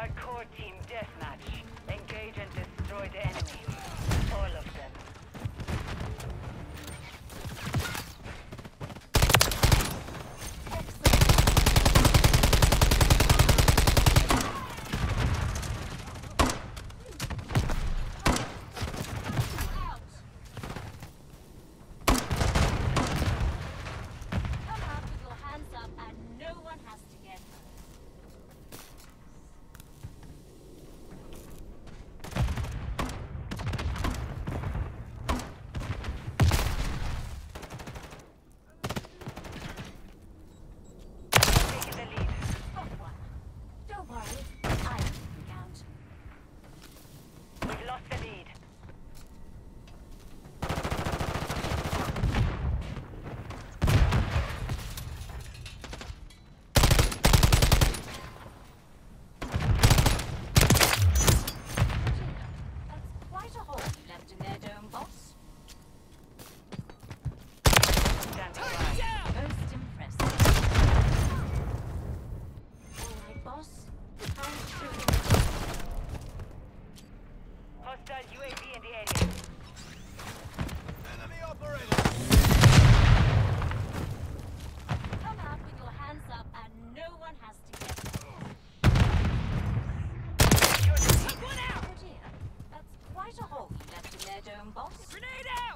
Hardcore team deathmatch. Engage and destroy the enemy. All of them. Hostile UAV in the area. Enemy operator! Come out with your hands up and no one has to get Take one out! Oh dear, that's quite a hole you left in their dome, boss. Grenade out!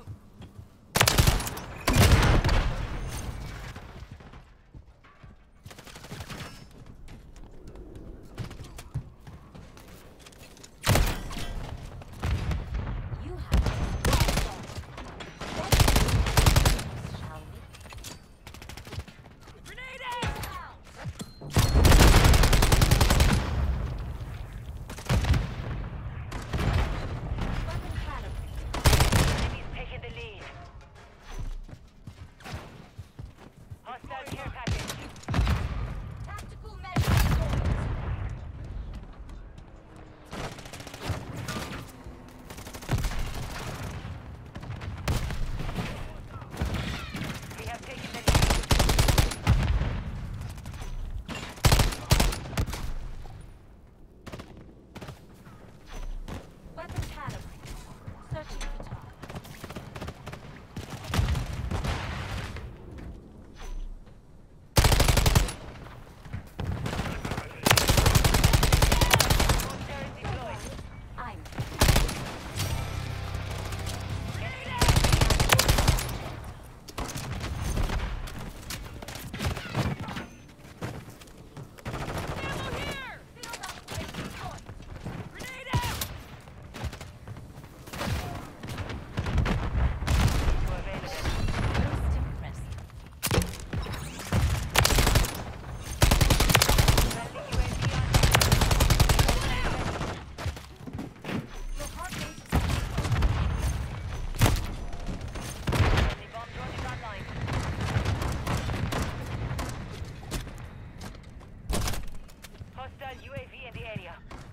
UAV in the area.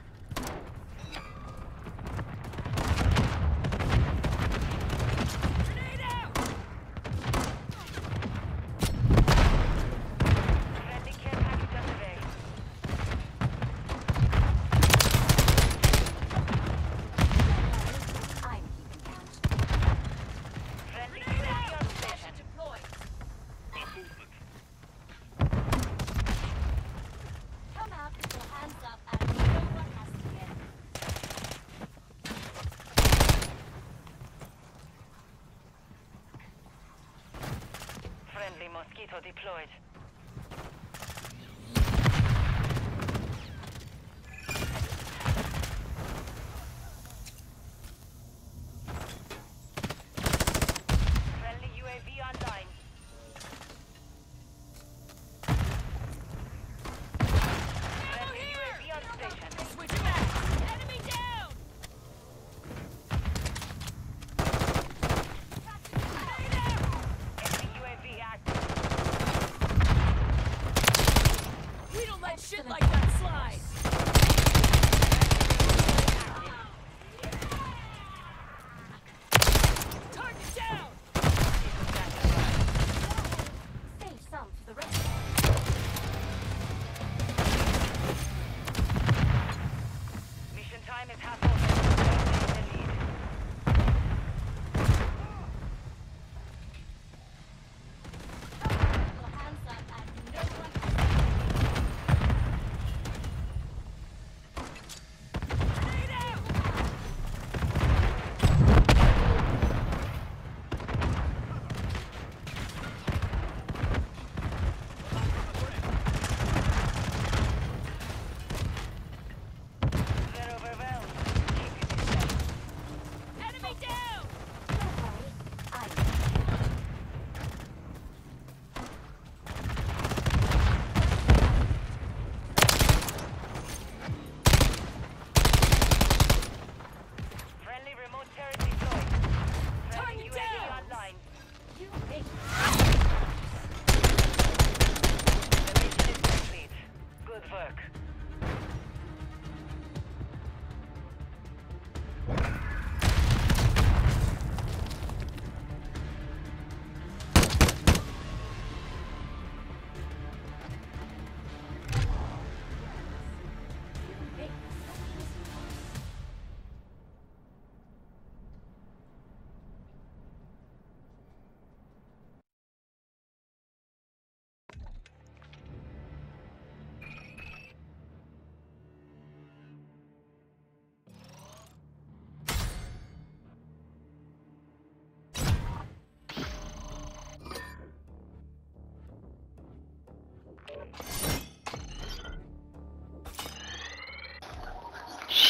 Grenade out! Friendly care package on the way. I'm keeping count. Friendly UAV on station. Deployed. Come out with your hands up and no one has to get it. Friendly mosquito deployed. Friendly UAV online. Friendly UAV on station. Switch back. Enemy down. Grenade out. Enemy UAV active. We don't let shit like that slide! Target down! Save some for the rest.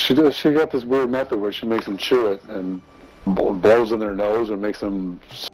She does. She got this weird method where she makes them chew it and blows in their nose or makes them